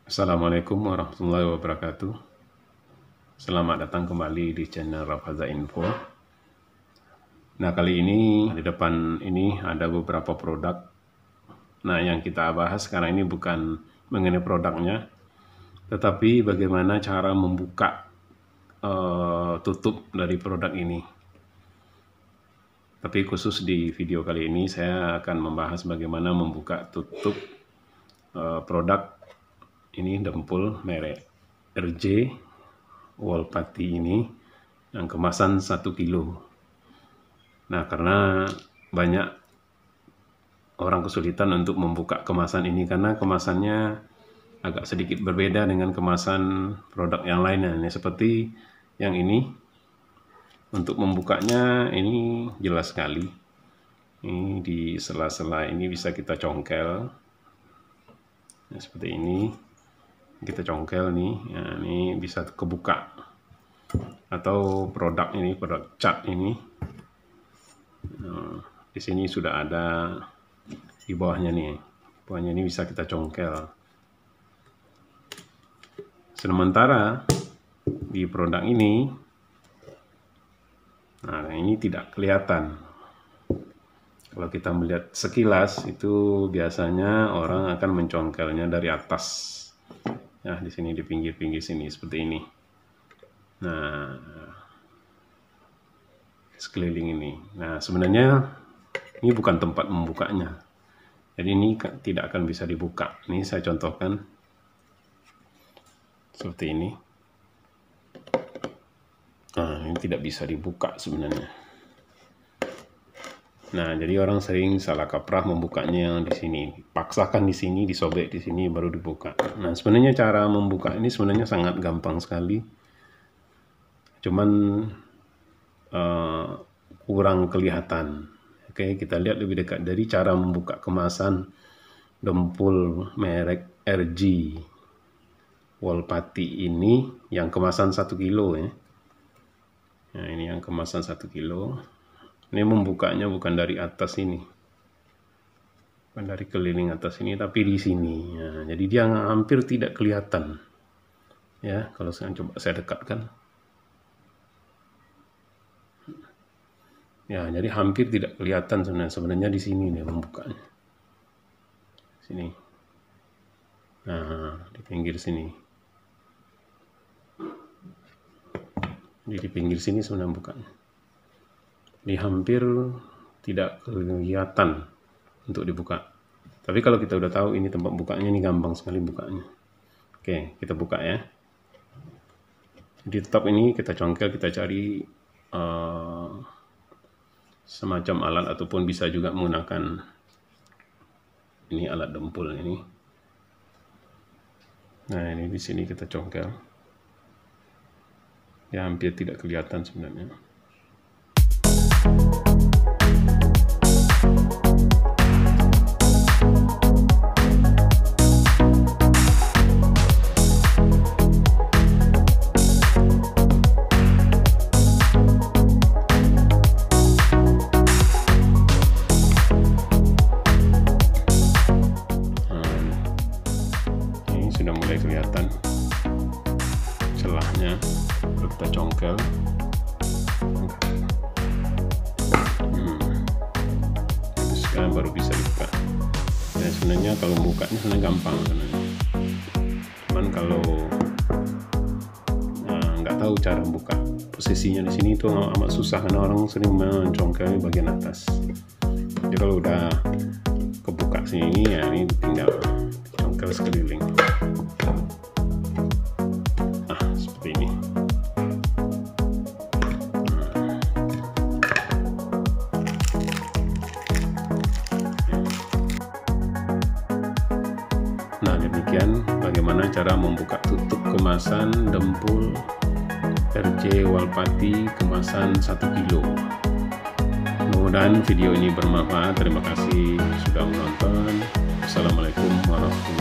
Assalamualaikum warahmatullahi wabarakatuh. Selamat datang kembali di channel Rafaza Info. Nah, kali ini di depan ini ada beberapa produk. Nah, yang kita bahas sekarang ini bukan mengenai produknya, tetapi bagaimana cara membuka tutup dari produk ini. Tapi khusus di video kali ini saya akan membahas bagaimana membuka tutup produk ini dempul merek RJ wall putty ini yang kemasan 1 kilo. Nah, karena banyak orang kesulitan untuk membuka kemasan ini karena kemasannya agak sedikit berbeda dengan kemasan produk yang lainnya. Ini seperti yang ini. Untuk membukanya ini jelas sekali. Ini di sela-sela ini bisa kita congkel. Nah, seperti ini. Kita congkel nih, ya, ini bisa kebuka. Atau produk ini, produk cat ini, di sini sudah ada di bawahnya nih. Bawahnya ini bisa kita congkel. Sementara di produk ini, nah ini tidak kelihatan. Kalau kita melihat sekilas itu biasanya orang akan mencongkelnya dari atas. Nah, di sini di pinggir-pinggir sini seperti ini. Nah, sekeliling ini. Nah, sebenarnya ini bukan tempat membukanya. Jadi ini tidak akan bisa dibuka. Ini saya contohkan seperti ini. Nah, ini tidak bisa dibuka sebenarnya. Nah, jadi orang sering salah kaprah membukanya yang di sini. Paksakan di sini, disobek di sini baru dibuka. Nah, sebenarnya cara membuka ini sebenarnya sangat gampang sekali. Cuman kurang kelihatan. Oke, kita lihat lebih dekat dari cara membuka kemasan dempul merek RJ wall putty ini yang kemasan 1 kilo ya. Nah, ini yang kemasan 1 kilo. Ini membukanya bukan dari atas ini, bukan dari keliling atas ini, tapi di sini. Ya, jadi dia hampir tidak kelihatan. Ya, kalau saya coba saya dekatkan. Ya, jadi hampir tidak kelihatan sebenarnya di sini nih membukanya. Sini. Nah, di pinggir sini. Jadi di pinggir sini sebenarnya bukanya. Ini hampir tidak kelihatan untuk dibuka. Tapi kalau kita udah tahu ini tempat bukanya, ini gampang sekali bukanya. Oke, kita buka ya. Di top ini kita congkel, kita cari semacam alat ataupun bisa juga menggunakan ini alat dempul ini. Nah, ini di sini kita congkel. Ya, hampir tidak kelihatan sebenarnya. Ini sudah mulai kelihatan celahnya. Kalau kita congkel, sekarang baru bisa dibuka. Ya, sebenarnya kalau bukanya sebenarnya gampang sebenarnya. Cuman kalau nggak tahu cara buka posisinya di sini itu amat susah karena orang sering mencongkel bagian atas. Jadi kalau udah kebuka sini ya ini tinggal congkel sekeliling. Nah, seperti ini. Nah, demikian bagaimana cara membuka tutup kemasan dempul RJ wall putty kemasan 1 kilo. Mudah-mudahan video ini bermanfaat. Terima kasih sudah menonton. Assalamualaikum warahmatullahi wabarakatuh.